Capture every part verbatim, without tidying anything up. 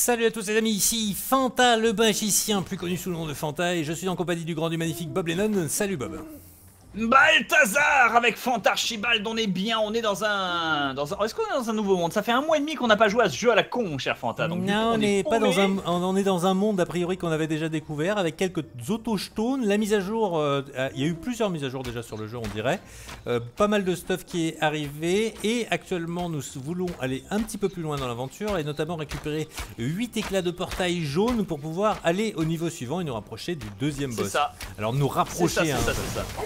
Salut à tous les amis, ici Fanta le magicien, plus connu sous le nom de Fanta, et je suis en compagnie du grand du magnifique Bob Lennon. Salut Bob. Balthazar avec Fantarchibald, on est bien, on est dans un... dans un... Est-ce qu'on est dans un nouveau monde? Ça fait un mois et demi qu'on n'a pas joué à ce jeu à la con, mon cher Fanta. Donc, non, coup, on, on n'est pas paumé. dans un... On est dans un monde a priori qu'on avait déjà découvert, avec quelques autochtones. La mise à jour, euh, il y a eu plusieurs mises à jour déjà sur le jeu, on dirait. Euh, pas mal de stuff qui est arrivé, et actuellement nous voulons aller un petit peu plus loin dans l'aventure, et notamment récupérer huit éclats de portail jaune pour pouvoir aller au niveau suivant et nous rapprocher du deuxième boss. C'est ça. Alors nous rapprocher, c'est ça, hein, c'est ça, c'est ça.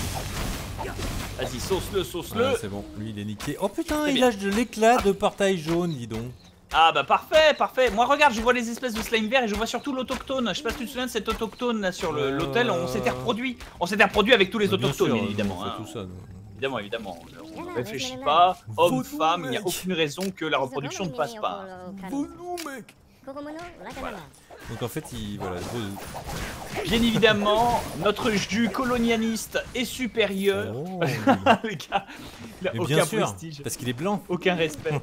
Vas-y, sauce-le, sauce-le. Ouais, c'est bon, lui il est niqué. Oh putain, Très il bien. lâche de l'éclat de portail jaune, dis donc. Ah bah parfait, parfait. Moi regarde, je vois les espèces de slime verts et je vois surtout l'autochtone. Je sais pas si tu te souviens de cet autochtone là sur le- Euh, l'hôtel, on s'était reproduit. On s'était reproduit avec tous les Bien autochtones, sûr, bien évidemment. nous, on fait hein. tout ça, nous. Évidemment, évidemment. On ne réfléchit pas, homme, Vaudou, femme, il n'y a mec. aucune raison que la reproduction ne passe pas. Vaudou, mec. Voilà. Donc en fait, il... Voilà. je- Bien évidemment, notre jus colonialiste est supérieur. Oh, Les gars, il a mais aucun bien sûr, prestige, parce qu'il est blanc. aucun respect.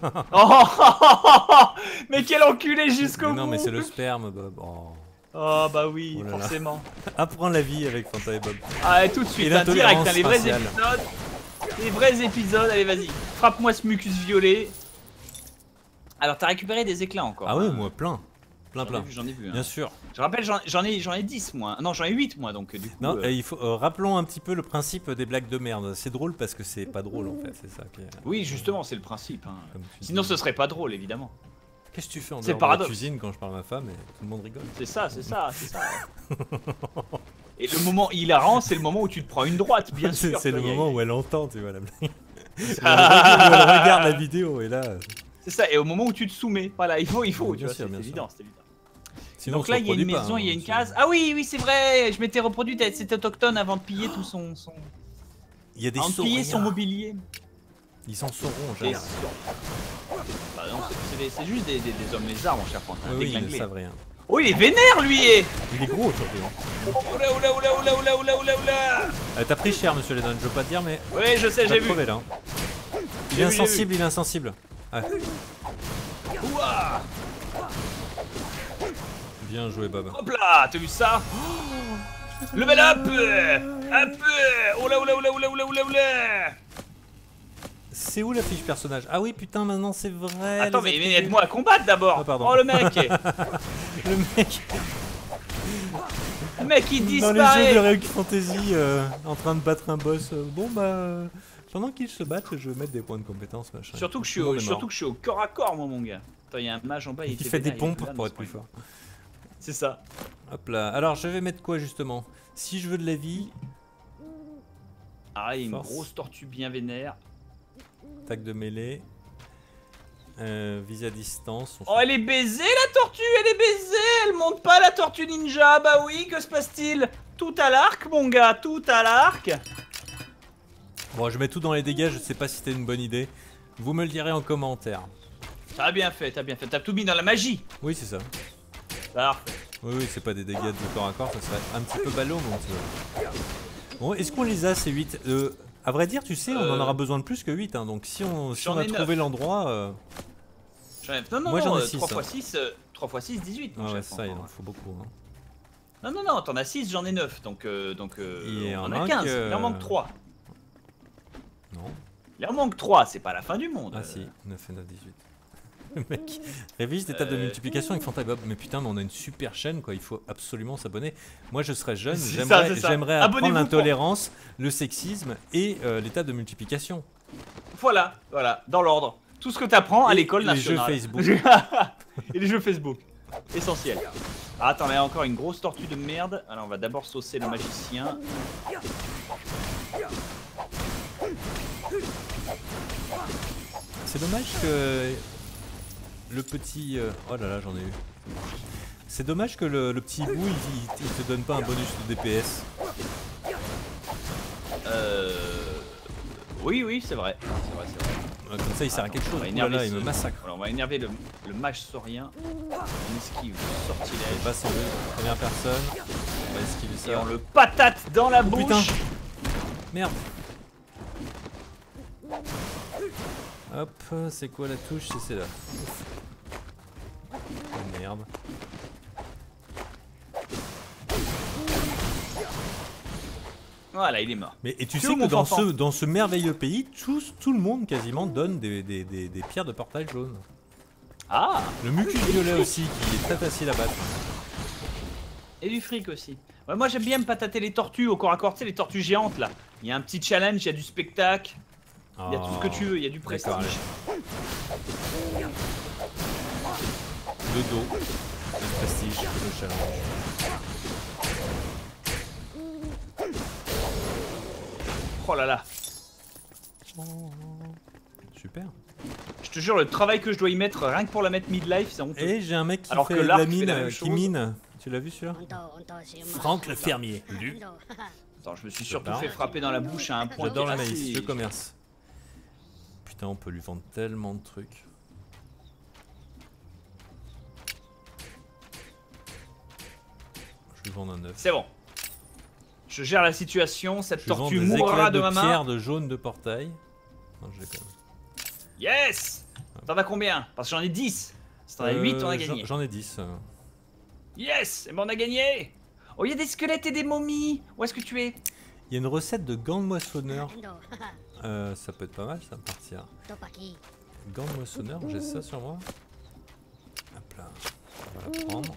Oh, mais quel enculé jusqu'au Mais bout. non, mais c'est le sperme, Bob. Oh. Oh bah oui, Oh là là. forcément. Apprends la vie avec Fanta et Bob. Ah, tout de suite, Et hein, direct, l'intolérance hein, les vrais raciale. épisodes. Les vrais épisodes, allez vas-y. Frappe-moi ce mucus violet. Alors t'as récupéré des éclats encore. Ah ouais, hein. moi, plein. Plein, J'en ai plein. vu, J'en ai vu. hein. Bien sûr. Je rappelle, j'en j'en ai, j'en ai dix moi. Non, j'en ai huit moi, donc euh, du coup... Non, euh, euh, il faut... euh, rappelons un petit peu le principe des blagues de merde. C'est drôle parce que c'est pas drôle, en fait. C'est ça qui est... Oui, justement, c'est le principe. hein. Comme tu Sinon dis. ce serait pas drôle, évidemment. Qu'est-ce que tu fais en c'est dehors de la paradoxe. cuisine quand je parle à ma femme et tout le monde rigole? C'est ça, c'est ça, c'est ça. Et le moment hilarant, c'est le moment où tu te prends une droite, bien C'est sûr. c'est le tu vois, y a- moment où elle entend, tu vois, la blague. C'est Où elle regarde la vidéo et là... C'est ça, et au moment où tu te soumets. Voilà, il faut, il faut, Bien tu vois, sûr, c'est bien évident, c'est évident. Sinon, Donc on là, se il y a une reproduit pas, maison, il y a hein, une c'est- case. Ah oui, oui, c'est vrai, je m'étais reproduite avec cet autochtone avant de piller tout son... son... Il y a des Avant de piller son sauriens. mobilier. Ils s'en sauront, Et- jamais. Bah non, c'est- c'est des- c'est juste des, des, des hommes lézards, mon cher Quentin. Oui, oui, ils ne déglingués. savent rien. Oh, il est vénère, lui eh. Il est gros, surtout. hein. Oula, oula, oula, oula, oula, oula, oula, oula. Euh, T'as pris cher, monsieur Lennon, je veux pas te dire, mais... Oui, je sais, T'as j'ai vu. crevé, là. hein. Il J'ai est vu, j'ai insensible, il est insensible. Ouais. Ouah. Bien joué, Bob. Hop là, t'as vu ça? Level up. Up. Oula, oula, oula, oula, oula, oula, oula. C'est où la fiche personnage? Ah oui, putain, maintenant c'est vrai. Attends, les mais, mais attributs. aide-moi à combattre d'abord. Ah, pardon. Oh, le mec. Le mec, Le mec, il dans les jeux de disparaît. Reuk Fantasy, euh, en train de battre un boss. euh, bon, bah... euh, pendant qu'ils se battent, je vais mettre des points de compétence, machin. Surtout que je suis Tout le au, monde est surtout mort. que je suis au corps à corps, moi, mon gars. Attends, il y a un mage en bas, il, Il était fait des vénère, il est pompes là, pour dans être ce plus coin. fort. C'est ça. Hop là. Alors, je vais mettre quoi, justement? Si je veux de la vie, Ah, il y a une Force. grosse tortue bien vénère. attaque de mêlée, euh, visée à distance. on Oh, s'en- elle est baisée la tortue, elle est baisée, elle monte pas la tortue ninja, bah oui, que se passe-t-il? Tout à l'arc, mon gars, tout à l'arc. Bon, je mets tout dans les dégâts, je sais pas si c'était une bonne idée. Vous me le direz en commentaire. T'as bien fait, t'as bien fait, t'as tout mis dans la magie. Oui, c'est ça. Parfait. Oui, oui, c'est pas des dégâts de corps à corps, ça serait un petit peu ballot, mon petit. Bon, est-ce qu'on les a ces huit euh, À vrai dire, tu sais, on en Euh. aura besoin de plus que huit, hein, donc si on, si J'en on a ai trouvé neuf. l'endroit... Euh... J'en ai- Non, non, Moi, j'en ai non, six, trois hein. fois six, euh, trois fois six, dix-huit. mon Ah ouais, chef, ça, il enfin. en faut beaucoup. Hein. Non, non, non, t'en as six, j'en ai neuf, donc, euh, donc euh, Il on en en a manque, quinze, euh, il en manque trois. Non. Il en manque trois, c'est pas la fin du monde. Ah si, neuf et neuf, dix-huit. Le mec révise des tables de Euh. multiplication avec Fanta et Bob. Mais putain, mais on a une super chaîne, quoi. Il faut absolument s'abonner. Moi, je serais jeune, C'est j'aimerais ça, c'est ça. j'aimerais apprendre Abonnez-vous pour- l'intolérance, le sexisme et euh, les tables de multiplication. Voilà, voilà, dans l'ordre. Tout ce que t'apprends à Et l'école les jeux nationale. Facebook. Et les jeux Facebook. Essentiel. Ah, attends, là, encore une grosse tortue de merde. Alors, on va d'abord saucer le magicien. C'est dommage que le petit... euh, Oh là là, j'en ai eu. C'est dommage que le, le petit bout, il, il- il te donne pas un bonus de D P S. Euh... Oui, oui, c'est vrai. C'est vrai, c'est vrai. Euh, Comme ça, il sert à quelque On chose. va Ouh là énerver là, il ce- me massacre. Voilà, on va énerver le, le mage saurien. On esquive Il sortilège. passe en deux, première personne. On va esquiver Et ça. on le patate dans la Oh, bouche. putain. Merde. Hop, c'est quoi la touche? C'est celle-là. Merde. Voilà, il est mort. Mais et tu C'est sais où, que mon dans fanfan ce, dans ce merveilleux pays, tout, tout le monde quasiment donne des, des, des, des pierres de portail jaune. Ah, Le mucus violet aussi, qui est très facile à battre. et du fric aussi. Ouais, moi j'aime bien me patater les tortues au corps à corps, tu sais, les tortues géantes là. Il y a un petit challenge, il y a du spectacle, il y a tout ce que tu veux, il y a du prestige. D'accord, allez. Le dos, le prestige, le challenge. Oh là là, Super. je te jure, le travail que je dois y mettre, rien que pour la mettre midlife, c'est honteux. Et j'ai un mec qui Alors fait que de l'arc la fait mine, la même euh, qui chose. mine. Tu l'as vu celui-là Franck le fermier. Lu. Attends, je me suis surtout J'adore. fait frapper dans la bouche à un point. J'adore la assez- maïs, le commerce. Putain, on peut lui vendre tellement de trucs. Je lui vends un œuf. C'est bon. Je gère la situation, cette Je lui vends tortue des mourra éclats de de ma main. pierre de jaune de portail. Non, je déconne. Yes. T'en as combien? Parce que j'en ai dix. Si t'en as huit, on a Euh, gagné. j'en- J'en ai dix. euh. Yes, et ben on a gagné. Oh, il y a des squelettes et des momies. Où est-ce que tu es? Il y a une recette de gants de moissonneur. Euh, ça peut être pas mal, ça va partir. Gants de moissonneur, j'ai ça sur moi. Hop là, on va la prendre.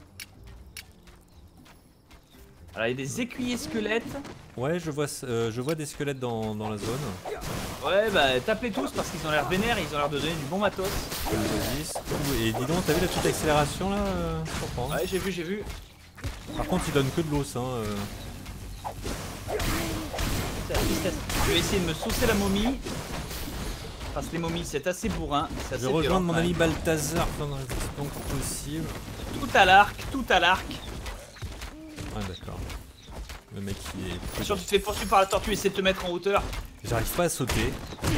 Alors, il y a des écuyers squelettes. Ouais, je vois, euh, je vois des squelettes dans, dans la zone. Ouais, bah tape-les tous parce qu'ils ont l'air vénères, ils ont l'air de donner du bon matos. dix. Et dis donc, t'as vu la petite accélération là euh, je comprends. Ouais, j'ai vu, j'ai vu. Par contre, il donne que de l'os. Hein, euh. C'est la tristesse. Je vais essayer de me saucer la momie. Parce que les momies, c'est assez bourrin. Je assez vais rejoindre violent, mon quand ami même. Balthazar pendant le plus longtemps possible. Tout à l'arc, tout à l'arc. Ah, d'accord. Le mec qui est. Bien sûr, tu te fais poursuivre par la tortue, essaie de te mettre en hauteur. J'arrive pas à sauter.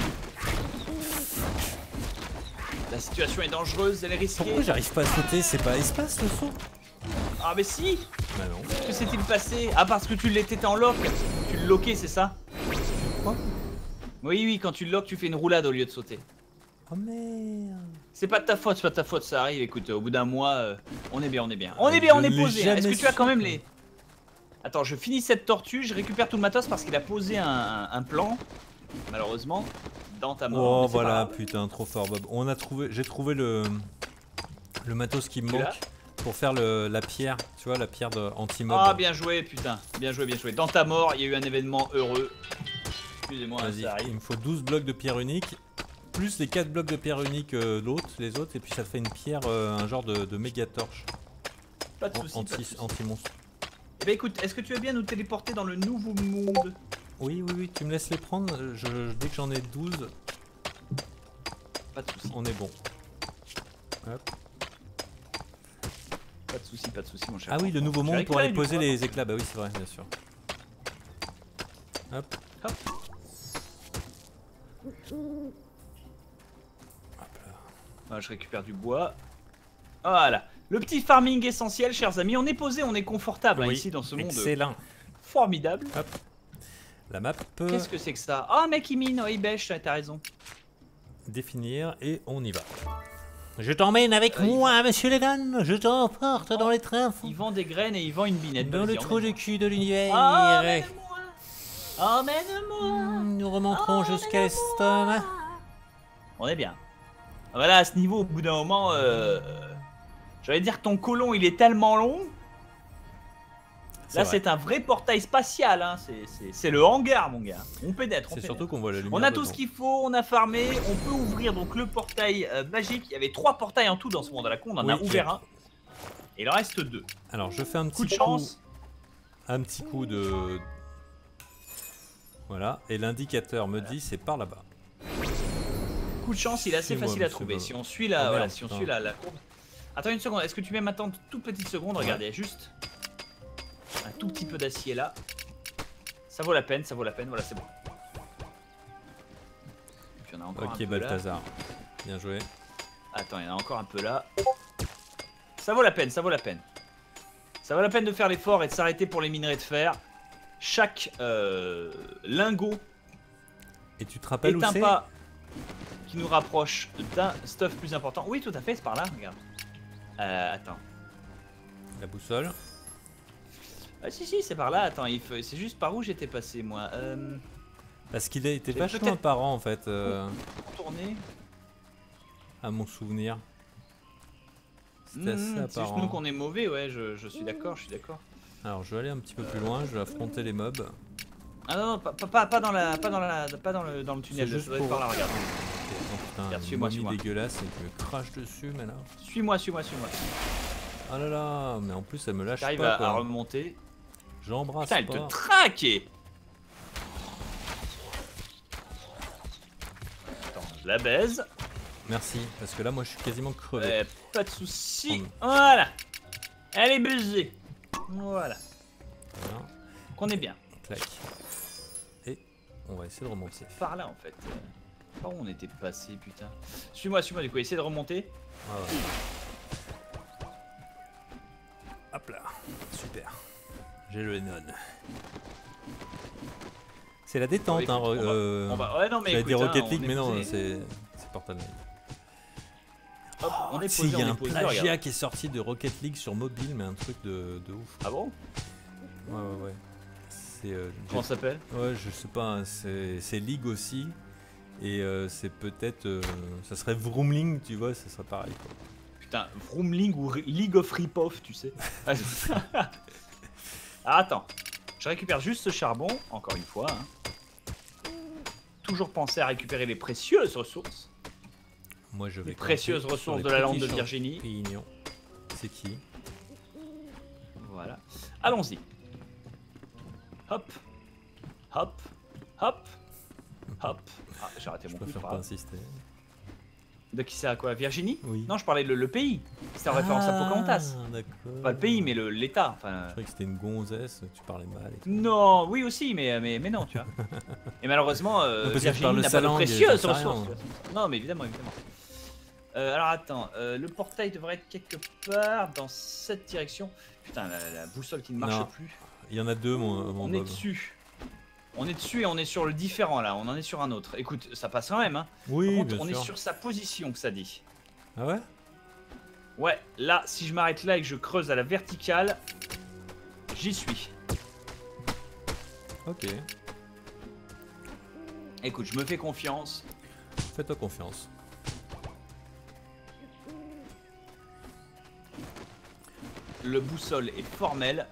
La situation est dangereuse, elle est risquée. Pourquoi j'arrive pas à sauter? C'est pas espace le saut? Ah, mais si. Bah non. Que s'est-il passé? Ah, parce que tu l'étais en lock. Tu le loquais, c'est ça? Quoi? Oui, oui, quand tu le loques, tu fais une roulade au lieu de sauter. Oh merde. C'est pas de ta faute, c'est pas de ta faute, ça arrive. Écoute, au bout d'un mois, euh, on est bien, on est bien. On est bien, Je on est l'ai posé. jamais Est-ce que tu as quand même su. les. Attends, je finis cette tortue, je récupère tout le matos parce qu'il a posé un, un- un plan, malheureusement, dans ta mort. Oh mais c'est voilà, pas grave. putain, trop fort Bob. On a trouvé, j'ai trouvé le le matos qui me Tu l'as manque pour faire le, la pierre, tu vois, la pierre de anti-mob. Ah, bien joué, putain. Bien joué, bien joué. Dans ta mort, il y a eu un événement heureux. Excusez-moi, Vas-y, ça arrive. il me faut douze blocs de pierre unique, plus les quatre blocs de pierre unique euh, l'autre, les autres, et puis ça fait une pierre, euh, un genre de, de méga torche Pas de soucis. pas de anti, soucis. anti-monstre. Eh ben écoute, est-ce que tu veux bien nous téléporter dans le nouveau monde? Oui, oui, oui, tu me laisses les prendre, je, dès que j'en ai douze, Pas de soucis, on est bon. Hop. pas de soucis, pas de soucis, mon cher. Ah oui, le nouveau Tu as monde pour récupéré aller du poser bois, les éclats, bah oui, c'est vrai, bien sûr. Hop. Hop. Hop là. Ah, je récupère du bois. Voilà. Le petit farming essentiel, chers amis. On est posé, on est confortable hein, Oui, ici dans ce monde excellent. formidable. La map peut Qu'est-ce que c'est que ça? Ah, mec, il mine, oh, il bêche, t'as raison. définir et on y va. Je t'emmène avec Euh, moi, monsieur Legan. Je t'emporte dans les trains. Il vend des graines et il vend une binette. Dans le Vas-y, trou emmène-moi. du cul de l'univers. Ah, emmène-moi. Emmène-moi. Hmm, Nous remonterons Oh, jusqu'à l'estomac. On est bien. Voilà, à ce niveau, au bout d'un moment, euh, j'allais dire que ton colon, il est tellement long. Là, vrai. c'est un vrai portail spatial. Hein. C'est- C'est c'est le hangar, mon gars. On pénètre. on C'est pénètre. surtout qu'on voit la lumière. On a tout dedans. ce qu'il faut, on a farmé, on peut ouvrir donc le portail euh, magique. Il y avait trois portails en tout dans ce monde à la con, on en a Oui, ouvert oui. un. Et il en reste deux. Alors, je fais un Coup petit de chance. un petit coup de. Voilà, et l'indicateur me dit c'est par là-bas. Coup de chance, il est assez Suis-moi, facile à monsieur trouver. Bob. Si on suit la, Oh, voilà, merde, si on putain. suit la, la courbe. Attends une seconde, est-ce que tu peux m'attendre toute petite seconde? Ouais. Regardez, juste un tout petit peu d'acier là. Ça vaut la peine, ça vaut la peine. Voilà, c'est bon. Et puis on a encore un Ok, peu là. Balthazar. Bien joué. Attends, il y en a encore un peu là. Ça vaut la peine, ça vaut la peine. Ça vaut la peine de faire l'effort et de s'arrêter pour les minerais de fer. Chaque euh, lingot Et tu te rappelles où est un c'est? pas qui nous rapproche d'un stuff plus important. Oui, tout à fait, c'est par là, regarde. Euh, attends. La boussole. Ah si si c'est par là, attends, il faut... c'est juste par où j'étais passé moi. Euh... Parce qu'il était J'ai vachement peut-être- apparent en fait, euh, Tourner. à mon souvenir. C'était assez Mmh, c'est juste nous apparent. qu'on est mauvais, ouais, je, je suis d'accord, je suis d'accord. Alors je vais aller un petit peu plus loin, je vais affronter les mobs. Ah non, non, pas, pas, pas dans la, pas dans la, pas dans le, dans le tunnel, C'est ça juste doit être pour- par là, regarde. Ok, oh putain, Regarde, une suis-moi, momie suis-moi. dégueulasse et qui me crache dessus mais là. Suis-moi, suis-moi, suis-moi. Oh là là, mais en plus elle me lâche J'arrive pas à, à quoi. remonter. J'embrasse Putain, elle pas. te traque. Attends, je la baise. Merci, parce que là moi je suis quasiment crevé. Euh, pas de soucis. Oh. Voilà. Elle est baisée. Voilà. Voilà, Qu'on est bien. clac. Et on va essayer de remonter. Par là en fait. Par où on était passé, putain. Suis-moi, suis-moi du coup, essaye de remonter. Ah ouais. Hop là, super. J'ai le Enon. C'est la détente, Écoute, hein. on va- euh, On va... Ouais, non, mais J'avais écoute, dit hein, Rocket on League, est mais non, posé. c'est c'est Portal Knight. Hop, on est Si, posé, il y a on un est posé, plagiat regarde. qui est sorti de Rocket League sur mobile, mais un truc de, de ouf. Ah bon? Ouais, ouais, ouais. C'est. euh, Comment ça s'appelle? Ouais, je sais pas, hein, c'est c'est League aussi. Et euh, c'est peut-être. euh, ça serait Vroomling, tu vois, ça serait pareil quoi. Putain, Vroomling ou Re- League of Rip-Off, tu sais. Ah, attends, je récupère juste ce charbon, encore une fois. Hein. Toujours penser à récupérer les précieuses ressources. Moi je vais. Les précieuses compter sur ressources les de la lampe petits de Virginie. champignons. C'est qui? Voilà. Allons-y. Hop. Hop. Hop. Hop. Ah, j'ai raté Je mon coup. préfère pas pas grave. insister. De qui c'est à quoi? Virginie? Oui. Non, je parlais le, le pays. C'était en référence à Pocahontas. Ah, d'accord. Pas le pays, mais le- l'État. Enfin. Je croyais que c'était une gonzesse, tu parlais mal et tout. Non, oui aussi, mais, mais, mais non, tu vois. Et malheureusement, euh, Non, parce que je Virginie parle n'a pas sa de langue, précieuses j'en sais rien. ressources. Non, mais évidemment, évidemment. Euh, alors attends, euh, le portail devrait être quelque part dans cette direction. Putain, la, la boussole qui ne marche Non. plus. Il y en a deux, mon, mon On est Bob. dessus. On est dessus et on est sur le différent là. On en est sur un autre. Écoute, ça passe quand même. Hein. Oui, Par contre, bien on sûr. est sur sa position que ça dit. Ah ouais? Ouais, là, si je m'arrête là et que je creuse à la verticale, j'y suis. Ok. Écoute, je me fais confiance. Fais-toi confiance. Le boussole est formel.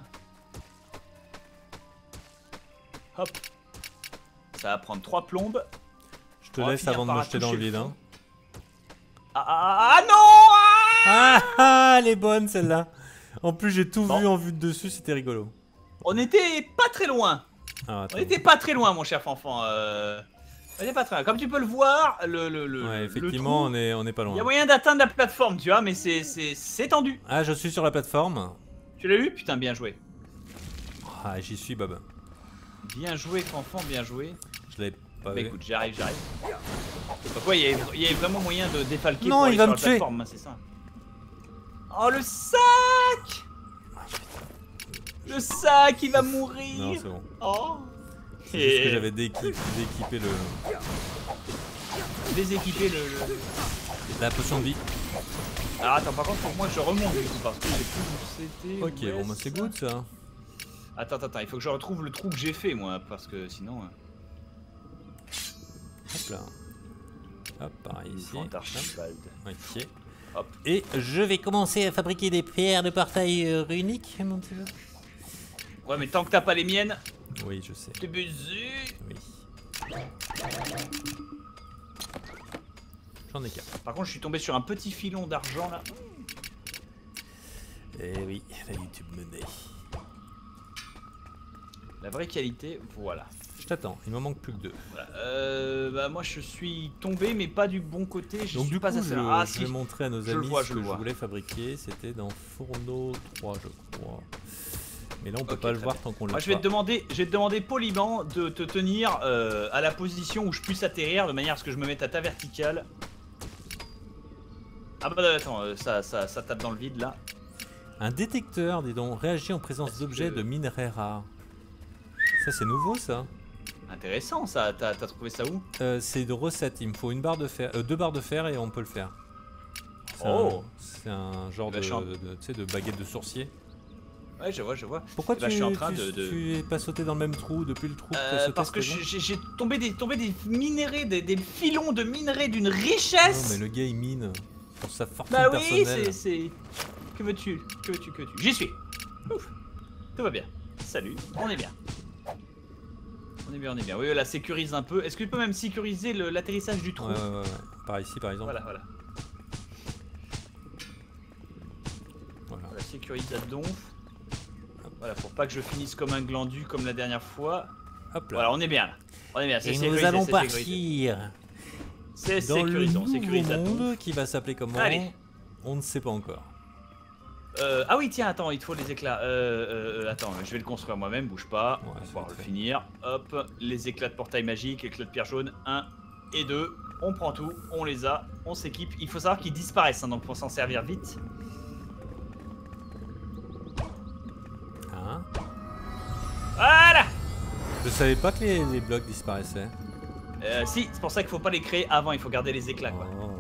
Hop. Ça va prendre trois plombes. Je te On va laisse finir avant de par me jeter dans le toucher le vide. fond. Hein. Ah, ah, ah, non ah Ah ah, elle est bonne celle-là. En plus, j'ai tout Bon. vu en vue de dessus, c'était rigolo. On était pas très loin. Ah, attends. On était pas très loin, mon cher Fanfan. Euh... On était pas très loin. Comme tu peux le voir, le, le, le, Ouais, le effectivement, trou, on est, on est pas il y a loin. moyen d'atteindre la plateforme, tu vois, mais c'est c'est- c'est tendu. Ah, je suis sur la plateforme. Tu l'as eu? Putain, bien joué. Ah, j'y suis, Bob. Bien joué, Fanfan, bien joué. Je l'avais pas Bah vu. écoute, j'arrive, j'arrive. Donc ouais, il y, avait- il y avait vraiment moyen de défalquer Non, pour il aller va sur me la tuer. plateforme, hein, c'est ça. Oh, le sac! Le sac, il va mourir! Non, c'est bon. Oh! C'est juste que Et j'avais déqui- dééquipé le... déséquiper le, le- la potion de vie. Alors attends, par contre, faut que moi je remonte du coup, parce que j'ai plus où c'était. Ok, où bon, bah est-ce c'est good ça. Attends, attends, attends, il faut que je retrouve le trou que j'ai fait moi, parce que sinon. euh, Hop là. Hop, pareil ici. Grand Archibald. Ok. Hop. Et je vais commencer à fabriquer des pierres de portail euh, runiques, mon petit jeu. Ouais, mais tant que t'as pas les miennes, Oui, je sais. t'es baisé. Oui. J'en ai qu'un. Par contre, je suis tombé sur un petit filon d'argent là. Eh oui, la YouTube Money. La vraie qualité, voilà. Je t'attends, il m'en manque plus que deux. Voilà. Euh, bah moi je suis tombé, mais pas du bon côté. Je Donc suis du pas coup, assez je, là. Ah je si. vais montrer à nos je le amis vois, ce je que le je vois. voulais fabriquer. C'était dans Fourneau trois, je crois. Mais là, on peut Ok, pas le très voir bien. tant qu'on le Moi, voit je vais pas. te demander, je vais te demander poliment de te tenir euh, à la position où je puisse atterrir, de manière à ce que je me mette à ta verticale. Ah bah attends, euh, ça, ça, ça tape dans le vide là. Un détecteur, dis donc, réagit en présence Est-ce d'objets que- de minerais rares. Ça, c'est nouveau, ça. Intéressant ça, t'as t'as trouvé ça où? Euh, c'est de recette. Il me faut une barre de fer, euh, deux barres de fer et on peut le faire. C'est Oh. un- C'est un, genre Eh ben, de, je suis en- de- tu sais, de baguette de sourcier. Ouais, je vois, je vois. Pourquoi Bah, tu, je suis en train tu, de, de... tu es pas sauté dans le même trou depuis le trou que t'as Euh, sauté, parce que c'est bon j'ai j'ai tombé des, tombé des minéraux, des, des filons de minerais d'une Non, richesse. mais le gars il mine pour sa fortune Bah oui, personnelle. c'est, c'est... Que veux-tu? Que veux-tu? Que veux-tu? J'y suis. Ouf. Tout va bien. Salut, on est bien. On est bien, on est bien. Oui, là, sécurise un peu. Est-ce que tu peux même sécuriser le- l'atterrissage du trou? Ouais, ouais, ouais, ouais. Par ici, par exemple. Voilà, voilà. Voilà. Voilà, sécurise à donf. Voilà, pour pas que je finisse comme un glandu comme la dernière fois. Hop là. Voilà, on est bien là. On est bien, c'est Et sécurisé, nous allons c'est sécurisé. partir C'est dans le sécurisé, on nouveau sécurise à donf. monde qui va s'appeler comment? Allez. On ne sait pas encore. Euh, ah oui, tiens, attends, il te faut les éclats. Euh, euh, attends, je vais le construire moi-même, bouge pas. Ouais, on va c'est pouvoir vite le fait. finir. Hop, les éclats de portail magique, éclats de pierre jaune, un et deux. On prend tout, on les a, on s'équipe. Il faut savoir qu'ils disparaissent, hein, donc pour s'en servir vite. Hein? Voilà. Je savais pas que les, les blocs disparaissaient. Euh, si, c'est pour ça qu'il faut pas les créer avant, il faut garder les éclats, quoi. Oh.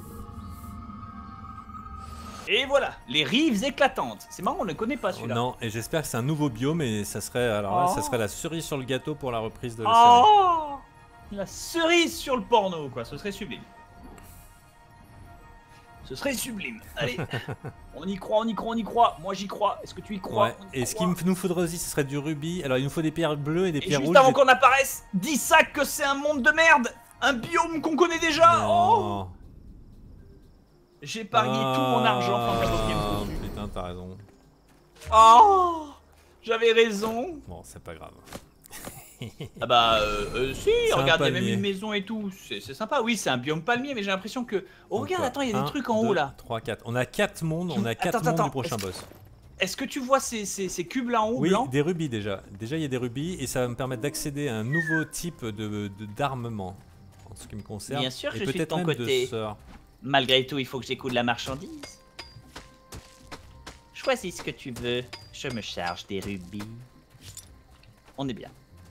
Et voilà, les rives éclatantes. C'est marrant, on ne connaît pas celui-là. Non, et j'espère que c'est un nouveau biome et ça serait alors là, Oh. ça serait la cerise sur le gâteau pour la reprise de la série. Oh, la cerise sur le porno, quoi. Ce serait sublime. Ce serait sublime. Allez, on y croit, on y croit, on y croit. Moi, j'y crois. Est-ce que tu y crois? Ouais. On y Et ce croit. qu'il nous faudrait aussi, ce serait du rubis. Alors il nous faut des pierres bleues et des Et pierres juste rouges. avant et- qu'on apparaisse, dis ça que c'est un monde de merde, un biome qu'on connaît déjà. Oh, Non. j'ai parié tout mon argent pour faire Ah, ce game. putain, t'as raison. Oh, j'avais raison. Bon, c'est pas grave. Ah bah euh, euh, si, C'est un regarde, il y a même palmier. une maison et tout, c'est c'est sympa. Oui, c'est un biome palmier, mais j'ai l'impression que... Oh Donc, regarde, euh, attends, il y a un, des trucs en deux, haut là. trois, quatre. On a quatre mondes, on a Attends, quatre attends, mondes attends. du prochain Est-ce- boss. Est-ce que tu vois ces, ces, ces cubes là en haut, Oui, blancs? des rubis déjà. Déjà, il y a des rubis et ça va me permettre d'accéder à un nouveau type de de- d'armement en ce qui me concerne. Bien sûr, et je suis de peut-être ton même côté. de sorts. Malgré tout, il faut que j'écoute la marchandise. Choisis ce que tu veux. Je me charge des rubis. On est bien.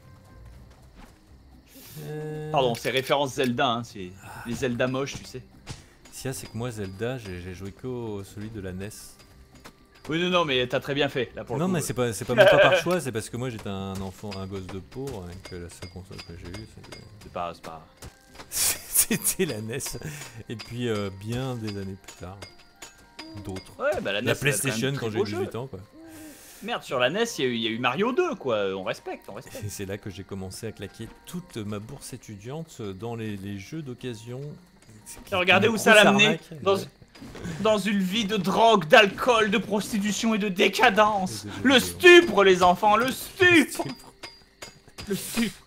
Euh, Pardon, c'est référence Zelda, hein, c'est les Zelda moches, tu sais. Ce qu'il y a, c'est que moi, Zelda, j'ai j'ai joué qu'au celui de la N E S. Oui, non, non, mais t'as très bien fait, là, pour le Non, coup. mais c'est pas, c'est pas même pas par choix, c'est parce que moi, j'étais un enfant, un gosse de pauvre, et que la seule console que j'ai eue, c'était- C'est pas, c'est pas... c'était la N E S. Et puis, euh, bien des années plus tard, d'autres. Ouais, bah la N E La S, c'est quand même PlayStation très quand j'ai beau dix-huit jeu. ans, quoi. Merde, sur la N E S, il y, a eu- il y a eu Mario deux, quoi. On respecte, on respecte. Et c'est là que j'ai commencé à claquer toute ma bourse étudiante dans les, les jeux d'occasion. Et regardez Une où ça l'a grosse mené, arnaque. dans, Ouais. dans une vie de drogue, d'alcool, de prostitution et de décadence. Et de jeux Le vidéo. stupre, les enfants, le stupre. Le stupre.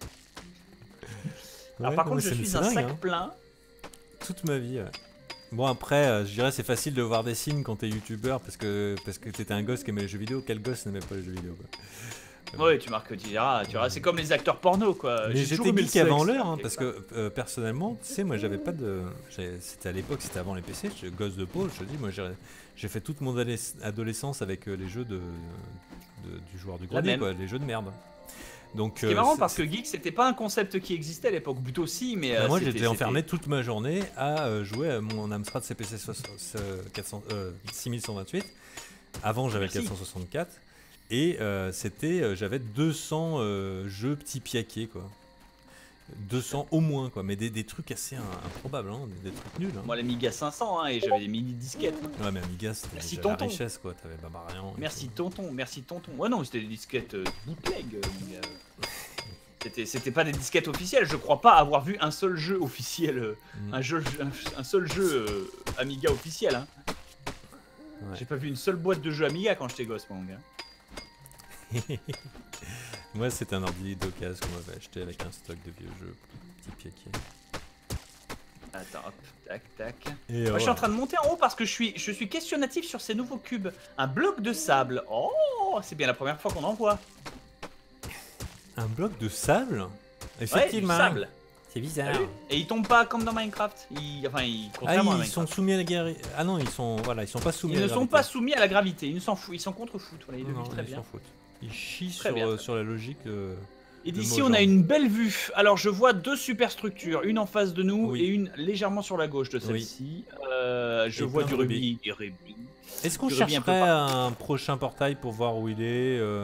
Alors Ouais, par non, contre, mais je c'est- suis c'est un dingue, sac hein. plein. Toute ma vie, ouais. Bon après, euh, je dirais c'est facile de voir des signes quand t'es youtubeur parce que parce que t'étais un gosse qui aimait les jeux vidéo. Quel gosse n'aimait pas les jeux vidéo, quoi. Ouais, tu marques, tu diras, tu diras, c'est comme les acteurs porno, quoi. Mais J'ai toujours j'étais aimé le geek avant sexe. l'heure, hein, parce que euh, personnellement, tu sais, moi j'avais pas de. j'ai- C'était à l'époque, c'était avant les P C, j'étais gosse de pauvre, je te dis, moi j'ai j'ai fait toute mon adolesc- adolescence avec euh, les jeux de, de- du joueur du grenier, même. quoi, les jeux de merde. Donc, Ce qui est euh, marrant c'est- parce que geek, c'était pas un concept qui existait à l'époque, plutôt si, mais. Bah, euh, moi c'était- j'étais enfermé c'était- toute ma journée à euh, jouer à mon Amstrad C P C soixante euh, quatre cents, euh, six mille cent vingt-huit. Avant j'avais le Merci. quatre cent soixante-quatre. Et euh, c'était, euh, j'avais deux cents euh, jeux petits piaqués, quoi. deux cents au moins, quoi. Mais des, des trucs assez im- improbables, hein, des, des trucs nuls. Hein. Moi, l'Amiga cinq cents, hein, et j'avais des mini disquettes. Ouais, mais Amiga c'était Merci, déjà la tonton. richesse, quoi. T'avais Barbarian. et Merci tout. tonton, merci tonton. Ouais non, c'était des disquettes euh, bootleg, euh, mon gars. C'était, c'était pas des disquettes officielles. Je crois pas avoir vu un seul jeu officiel, euh, Mm. un jeu, un, un seul jeu euh, Amiga officiel. Hein. Ouais. J'ai pas vu une seule boîte de jeux Amiga quand j'étais gosse, mon gars. Moi c'était un ordi d'occasion qu'on m'avait acheté avec un stock de vieux jeux petits piaqués. Attends, hop, tac, tac. Et Moi, je suis en voilà. train de monter en haut parce que je suis, je suis questionnatif sur ces nouveaux cubes. Un bloc de sable. Oh, c'est bien la première fois qu'on en voit. Un bloc de sable. Ouais, du Effectivement. sable. C'est T'as bizarre. vu Et ils tombent pas comme dans Minecraft. Ils, enfin, ils, Ah, contrairement à ils Minecraft. sont soumis à la guerre. Ah non, ils sont voilà, ils sont pas soumis Ils à ne la sont gravité. pas soumis à la gravité. Ils ne s'en foutent. Ils sont contre foot. Voilà, ils le Non, vivent très ils bien. s'en foutent. Ils chient Très sur, bien, euh, très sur la logique. euh, Et de d'ici, Mojang. on a une belle vue. Alors, je vois deux superstructures, une en face de nous Oui. et une légèrement sur la gauche de celle-ci. Euh, je Et vois plein du de rubis. Des rubis. Est-ce qu'on Du rubis un peu chercherait partout. un prochain portail pour voir où il est euh...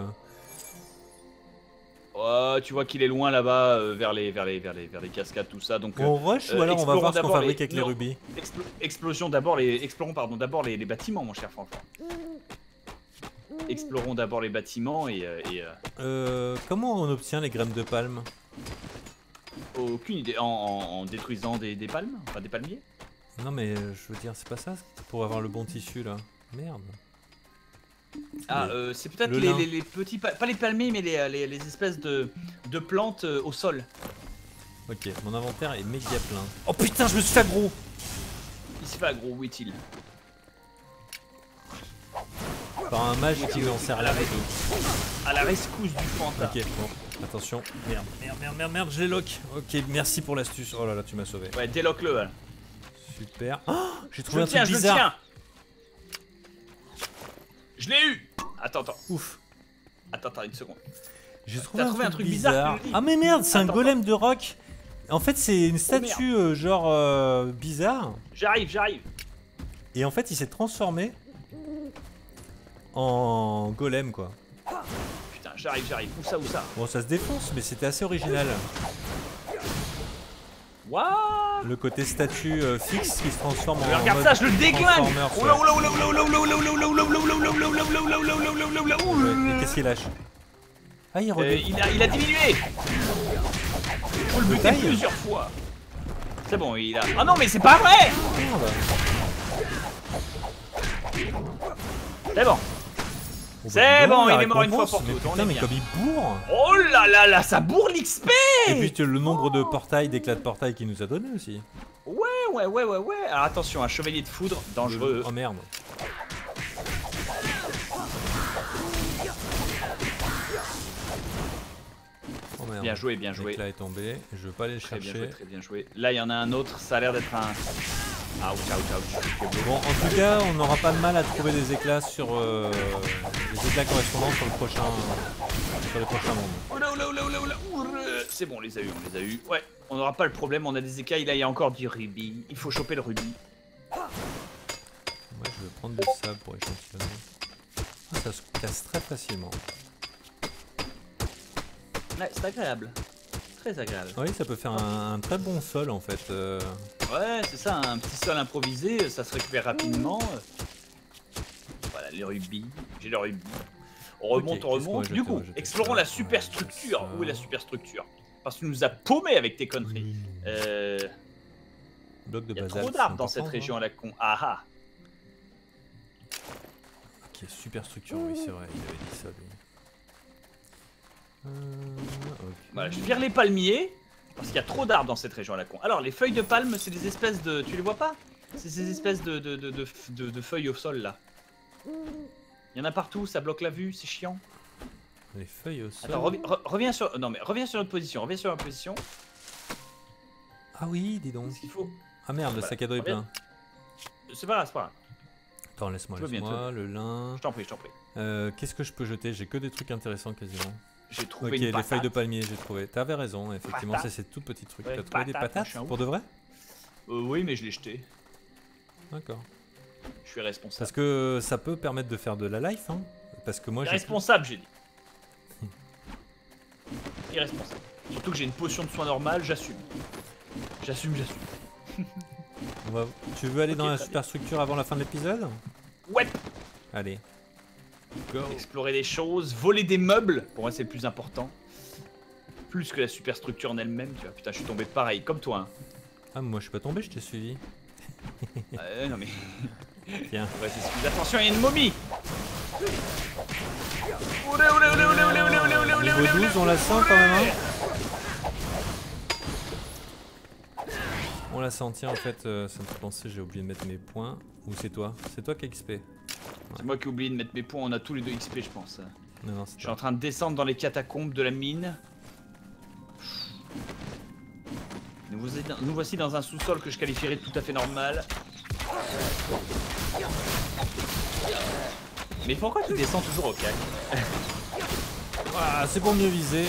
Oh, tu vois qu'il est loin là-bas, euh, vers, les, vers, les, vers, les, vers les cascades, tout ça. Donc, euh, On rush ou euh, alors on va explorons voir ce qu'on d'abord fabrique les- avec les non. rubis? explo- explosion d'abord les, explorons pardon d'abord les, les bâtiments, mon cher Fanfan. Explorons d'abord les bâtiments et, euh, et euh, Euh, comment on obtient les graines de palme? aucune idée en, en- en détruisant des, des palmes, enfin des palmiers. Non mais euh, je veux dire, c'est pas ça pour avoir le bon tissu là. Merde. Ah, Les- euh, c'est peut-être le les, lin. les- les petits, pa- pas les palmiers, mais les, les- les espèces de, de plantes euh, au sol. Ok, mon inventaire est méga plein. Oh putain, je me suis fait gros. Il se fait gros, où est-il? Par un mage qui n'en sait À rien la, du res- tout. à la rescousse du fantôme. Ok, bon, attention. Merde, merde, merde, merde, merde, je les lock. Ok, merci pour l'astuce. Oh là là, tu m'as sauvé. Ouais, déloque-le. Voilà. Super. Oh, j'ai Je trouvé le un tiens, truc je le bizarre. tiens. Je l'ai eu. Attends, attends, Ouf. attends, attends, une seconde. J'ai trouvé, trouvé un truc bizarre, tu le dis. Ah mais merde, c'est un Attends, golem de roc. En fait, c'est une Oh, statue euh, genre euh, bizarre. J'arrive, j'arrive. Et en fait, il s'est transformé en golem quoi. Putain, j'arrive, j'arrive. Où ça, où ça? Bon, ça se défonce, mais c'était assez original. What? Le côté statue euh, fixe qui se transforme en. Mais regarde mode ça, je le déglingue. Transformers, Oula, ouais. oula, oula, oula, oula, oula, oula, oula, oula, oula, oula, oula, oula, oula, oula, oula, oula, oula, oula, oula, Ouais, oula. mais qu'est-ce qu'il lâche? Ah, il Euh, revient. il, a, il a diminué. Faut le buter taille. plusieurs fois. C'est bon, il a. Ah non, mais c'est pas vrai. Merde. C'est bon. Oh, C'est bah, bon, la il est mort une fois récompense, pour mais toutes, on putain, est mais bien. comme il bourre. Oh là là là, ça bourre l'X P. Et puis tu- le nombre de portails, d'éclats de portail qu'il nous a donné aussi. Ouais, ouais, ouais, ouais, ouais. Alors attention, un chevalier de foudre, dangereux. Oh merde. Oh merde. Bien joué, bien joué. L'éclat est tombé. Je veux pas aller le Très bien chercher. joué, très bien joué. Là, il y en a un autre, ça a l'air d'être un. Ouch, ouch, ouch. Bon, en tout cas, on n'aura pas de mal à trouver des éclats sur euh, les éclats correspondants sur le prochain, sur les prochains mondes. Oula, oula, oula, oula, oula, oula. C'est bon, on les a eu, on les a eu. Ouais, on n'aura pas le problème, on a des écailles. Là, il y a encore du rubis. Il faut choper le rubis. Moi, je vais prendre du sable pour échantillonner. Ah, ça se casse très facilement. Ouais, c'est agréable. Très agréable. Oui, ça peut faire un, un très bon sol en fait. euh. Ouais, c'est ça, un petit sol improvisé, ça se récupère rapidement. Voilà, les rubis. J'ai le rubis. On remonte, Ok, on qu'est-ce qu'on remonte. va Du jeter, on coup, va jeter explorons ça. la superstructure. Ouais, Où est la ça. superstructure? Parce que tu nous as paumé avec tes conneries. Euh. Bloc de Il y a basalte. trop c'est d'arbres dans important, cette hein. région à la con. Ah ah. Ok, super structure, oui, c'est vrai, il avait dit ça lui. Euh, ok. Voilà, je vire les palmiers. Parce qu'il y a trop d'arbres dans cette région à la con. Alors, les feuilles de palme, c'est des espèces de. Tu les vois pas? C'est ces espèces de, de, de, de, de- de feuilles au sol là. Il y en a partout, ça bloque la vue, c'est chiant. Les feuilles au sol. Attends, revi- re- reviens sur. Non, mais reviens sur notre position. Reviens sur notre position. Ah oui, dis donc. Ce qu'il faut. Ah merde, le Voilà, sac à dos est reviens. plein. C'est pas grave, c'est pas grave. Attends, laisse-moi, Tu veux bien, laisse-moi, le lin. Je t'en prie, je t'en prie. Euh, Qu'est-ce que je peux jeter? J'ai que des trucs intéressants quasiment. J'ai trouvé Ok, une les patate. feuilles de palmier, j'ai trouvé. T'avais raison, effectivement, Patate. c'est ces tout petits trucs. Ouais, T'as trouvé des patate, patates machin, pour de vrai? Euh, oui, mais je l'ai jeté. D'accord. Je suis responsable. Parce que ça peut permettre de faire de la life, hein. Parce que moi j'ai. Irresponsable, j'ai dit. Irresponsable. Surtout que j'ai une potion de soin normale, j'assume. J'assume, j'assume. On va- Tu veux aller Ok, dans la très superstructure avant la fin de l'épisode? Ouais. Allez. Go. Explorer des choses, voler des meubles. Pour moi, c'est le plus important. Plus que la superstructure en elle-même, tu vois. Putain, je suis tombé pareil, comme toi. Hein. Ah, mais moi je suis pas tombé, je t'ai suivi. Euh, non mais. Tiens. Ouais, s'excuse. Attention, il y a une momie. Oulé, oulé, oulé, oulé, oulé, oulé, oulé, oulé, oulé, Niveau oulé, douze, on la sent quand même, hein. On l'a senti en fait, euh, ça me fait penser, j'ai oublié de mettre mes points. Ou c'est toi? C'est toi qui as X P? C'est moi qui ai oublié de mettre mes points, on a tous les deux X P, je pense. Non, non, Je c'est suis en toi. train de descendre dans les catacombes de la mine. Nous voici dans, nous voici dans un sous-sol que je qualifierais de tout à fait normal. Mais pourquoi tu descends toujours au cac? Ah, c'est pour mieux viser.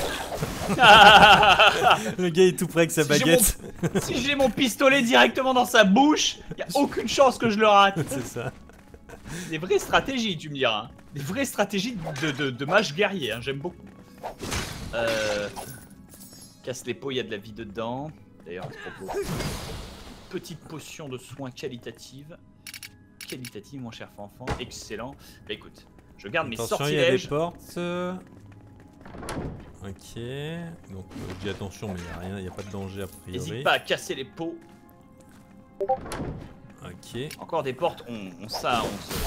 Le gars est tout près avec sa Si j'ai baguette. Si j'ai mon pistolet directement dans sa bouche, y a aucune chance que je le rate. C'est ça. Des vraies stratégies, tu me diras. Hein. Des vraies stratégies de, de, de mage guerrier, hein. J'aime beaucoup. Euh... Casse les pots, il y a de la vie dedans. D'ailleurs, à ce propos, petite potion de soins qualitative. Qualitative, mon cher Fanfan. Excellent. Bah écoute, je garde attention, mes sortilèges. Il y a des portes. Ok. Donc, euh, je dis attention, mais il n'y a rien, il n'y a pas de danger a priori. N'hésite pas à casser les pots. Ok. Encore des portes, on, on ça, on se...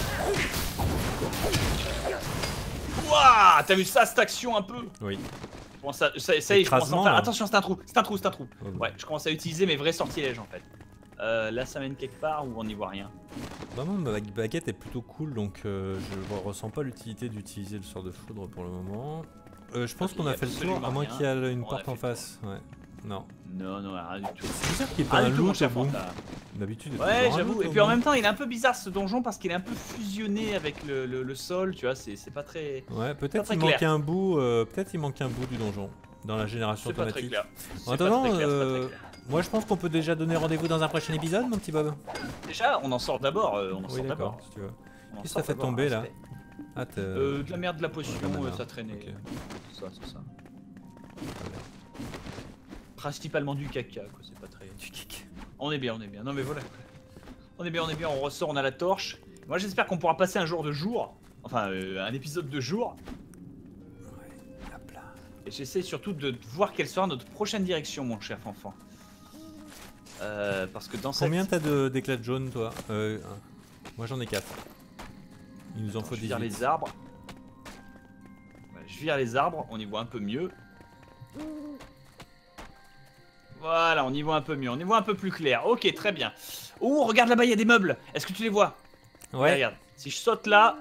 Wouah, t'as vu ça, cette action un peu? Oui. Bon, ça, ça, ça y est, je commence à en faire. Attention, c'est un trou, c'est un trou, c'est un trou. Oh, bon. Ouais, je commence à utiliser mes vrais sortilèges en fait. Euh, là, ça mène quelque part ou on n'y voit rien? Bah moi, ma baguette est plutôt cool, donc euh, je ressens pas l'utilité d'utiliser le sort de foudre pour le moment. Euh, je pense Ok, qu'on a fait le tour, à moins qu'il y ait une On porte a fait en le face. Ouais. Non. Non, non, rien du tout. C'est bizarre qu'il n'y ait pas Rien un du tout, mon loot au cher bout. Fanta. D'habitude. Ouais, j'avoue. Et puis en même temps, il est un peu bizarre ce donjon parce qu'il est un peu fusionné avec le, le, le sol, tu vois, c'est pas très. Ouais, peut-être très il clair. manque un bout, euh, peut-être il manque un bout du donjon dans la génération C'est pas très automatique. clair. En C'est pas attendant, très clair, c'est pas euh, très clair. moi je pense qu'on peut déjà donner rendez-vous dans un prochain épisode, mon petit Bob. Déjà, on en sort d'abord. Euh, on en Oui, sort d'accord, d'abord. si tu veux. On en Qu'est-ce que sort t'as fait d'abord, tomber là? respect. Ah, t'as- Euh, de la merde, de la potion, Ouais, de la euh, merde. ça traînait. Ok. Ça, c'est ça. Principalement du caca, quoi, c'est pas très. Du kick. On est bien, on est bien. Non mais voilà. On est bien, on est bien, on ressort, on a la torche. Moi j'espère qu'on pourra passer un jour de jour. Enfin, euh, un épisode de jour. Ouais, hop là. Et j'essaie surtout de voir quelle sera notre prochaine direction, mon cher Fanfan. Euh, parce que dans cette... Combien t'as de- d'éclats de jaune, toi? euh, un. Moi j'en ai quatre. Il nous en faut Je vire dix-huit. les arbres. Ouais, je vire les arbres, on y voit un peu mieux. Voilà, on y voit un peu mieux, on y voit un peu plus clair. Ok, très bien. Oh, regarde là-bas, il y a des meubles. Est-ce que tu les vois? Ouais. Regarde, si je saute là...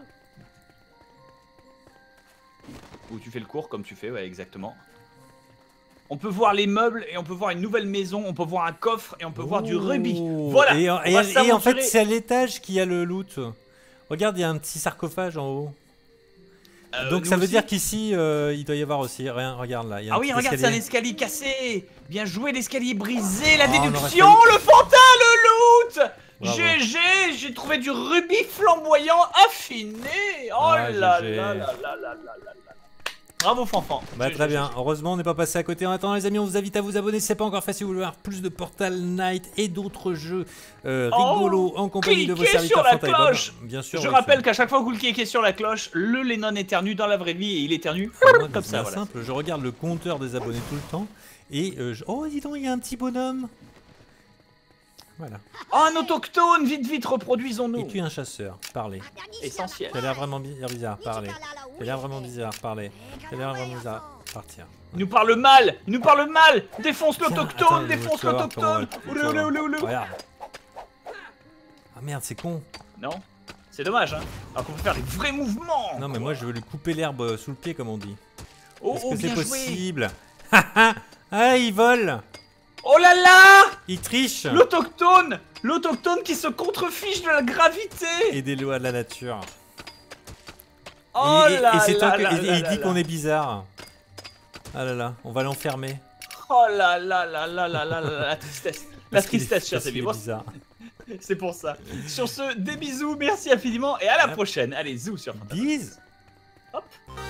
Ou tu fais le cours comme tu fais, ouais, exactement. On peut voir les meubles et on peut voir une nouvelle maison, on peut voir un coffre et on peut voir du rubis. Oh. Voilà. Et, on et- va et en fait, s'aventurer. c'est à l'étage qu'il y a le loot. Regarde, il y a un petit sarcophage en haut. Euh, Donc nous ça veut aussi. dire qu'ici, euh, il doit y avoir aussi rien. Regarde là. Il y a un Ah oui, petit regarde, c'est un escalier. escalier cassé. Bien joué, l'escalier brisé, la Oh, on aurait déduction, failli- le fantin, le loot. Bravo. G G, j'ai trouvé du rubis flamboyant affiné. Oh Ah, là, G G. là là là là là là là. Bravo Fanfan. Bah G G, très bien, G G. heureusement on n'est pas passé à côté. En attendant les amis, on vous invite à vous abonner si c'est pas encore fait, si vous voulez voir plus de Portal Knight et d'autres jeux euh, Oh, rigolos en compagnie de vos cliquez serviteurs sur la Fanta et Bob. cloche. Bien sûr. Je oui, rappelle c'est- qu'à chaque fois que vous cliquez sur la cloche, le Lennon éternue dans la vraie vie et il éternue Enfin, moi, comme c'est ça. bien Voilà. simple, je regarde le compteur des abonnés tout le temps et euh, je- oh dis donc il y a un petit bonhomme. Voilà. Oh, un autochtone, vite vite, reproduisons-nous. Et tu es un chasseur, parlez. Essentiel. Ça a l'air vraiment bi- bizarre, parlez. Ça a l'air vraiment bizarre, parlez. Ça a l'air vraiment bizarre, partir. Il nous parle mal, il nous parle mal. Défonce Tiens, l'autochtone, attends, défonce tu vas voir comment on va- l'autochtone. tu Oulé vas oulé voir. oulé oulé. Regarde. Ah merde, c'est con. Non, c'est dommage, hein. Alors qu'on peut faire des vrais mouvements. Non mais moi je veux lui couper l'herbe sous le pied comme on dit. Oh, Est-ce oh, que c'est bien joué. possible? Ah, il vole. Oh là là, Il triche. l'autochtone, l'autochtone qui se contrefiche de la gravité. Et des lois de la nature. Oh et, et- là et c'est toi là que- là et- et là il dit là qu'on là. est bizarre. Ah là là, on va l'enfermer. Oh là là là là là là là, la tristesse. La Parce qu'il est- tristesse, chers parce qu'il amis. est Bon, bizarre. c'est pour ça. Sur ce, des bisous, merci infiniment et à la Hop. prochaine. Allez, zou sur Fantasme. Bise. Hop.